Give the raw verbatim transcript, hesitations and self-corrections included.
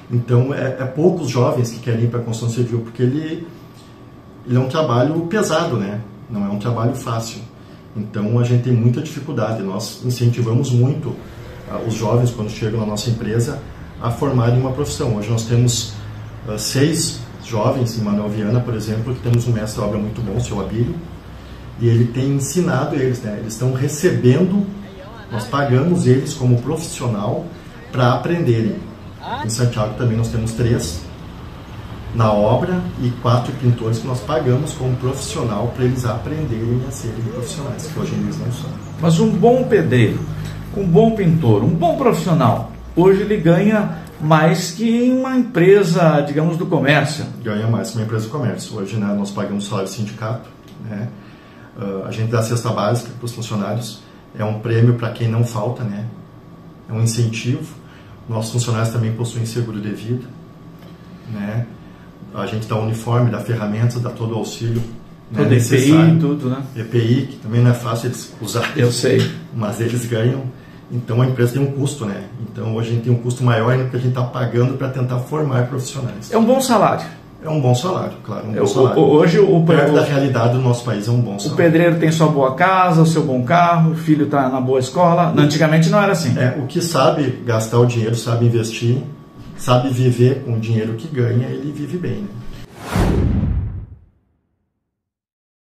Então, é, é poucos jovens que querem ir para a construção civil, porque ele, ele é um trabalho pesado, né? Não é um trabalho fácil. Então, a gente tem muita dificuldade. Nós incentivamos muito uh, os jovens, quando chegam na nossa empresa, a formarem uma profissão. Hoje nós temos uh, seis jovens em Manoel Viana, por exemplo, que temos um mestre de obra muito bom, o seu Abílio, e ele tem ensinado eles, né? Eles estão recebendo, nós pagamos eles como profissional para aprenderem. Em Santiago também nós temos três na obra e quatro pintores que nós pagamos como profissional para eles aprenderem a serem profissionais, que hoje eles não são. Mas um bom pedreiro, um bom pintor, um bom profissional, hoje ele ganha mais que uma empresa, digamos, do comércio. Ganha mais que uma empresa do comércio. Hoje, né, nós pagamos salário de sindicato, né? Uh, a gente dá cesta básica para os funcionários, é um prêmio para quem não falta, né? É um incentivo. Nossos funcionários também possuem seguro de vida, né? A gente dá uniforme, dá ferramentas, dá todo o auxílio, né, todo E P I, tudo, né? E P I, que também não é fácil eles usarem. Eu sei. Mas eles ganham. Então a empresa tem um custo, né? Então hoje a gente tem um custo maior ainda porque a gente está pagando para tentar formar profissionais. É um bom salário. É um bom salário, claro. Um bom o, salário. Hoje o, perto o, da realidade do nosso país é um bom salário. O pedreiro tem sua boa casa, o seu bom carro, o filho está na boa escola. Antigamente não era assim. É, o que sabe gastar o dinheiro, sabe investir, sabe viver com o dinheiro que ganha, ele vive bem, né?